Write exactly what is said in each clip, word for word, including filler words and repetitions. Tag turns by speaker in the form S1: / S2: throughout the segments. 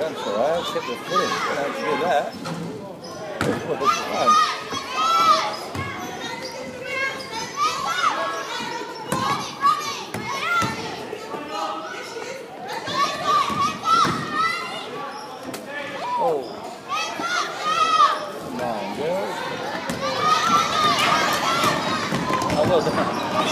S1: That's alright, kept the footing. Don't do that. Well, it's fun. Oh. Come on, girls. Oh, well done.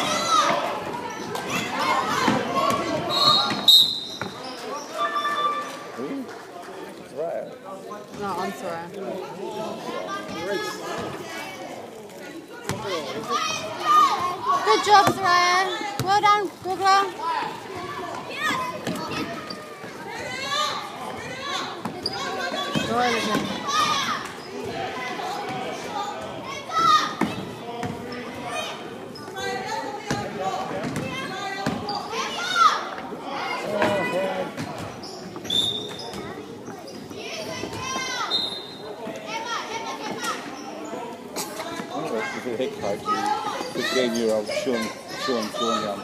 S1: Right.
S2: No, I'm sorry. Good job, Soraya. Well done, good girl.
S1: The head coach, fifteen-year-old Sean, Sean, Sean Young.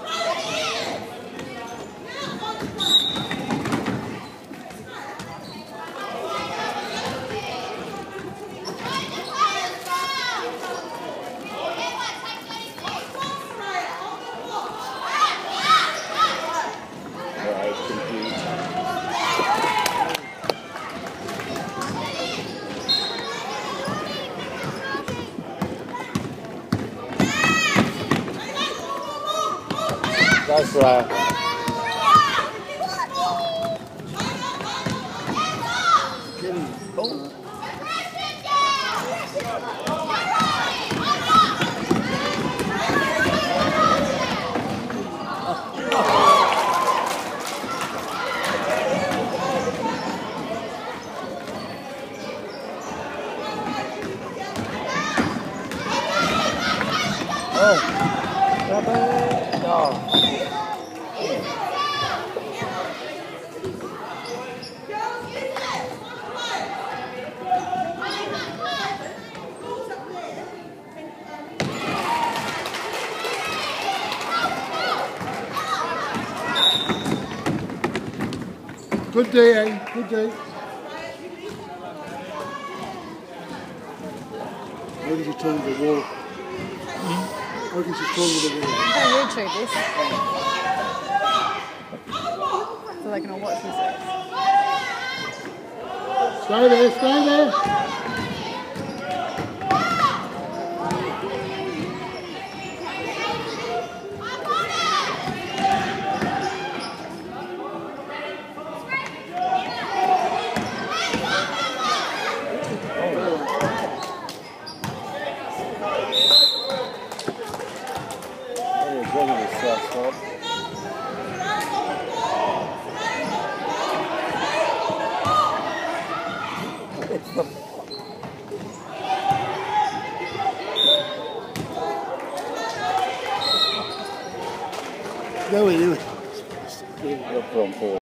S1: Right, confused. That's right. Oh. Oh. Oh.
S3: Good day, eh? Good day. How did you turn the wall? Hmm? How did you turn the wall?
S2: I'm going to YouTube this. So they can all watch this.
S3: Stay there, stay there. Go away, do it.
S1: You're from Paul.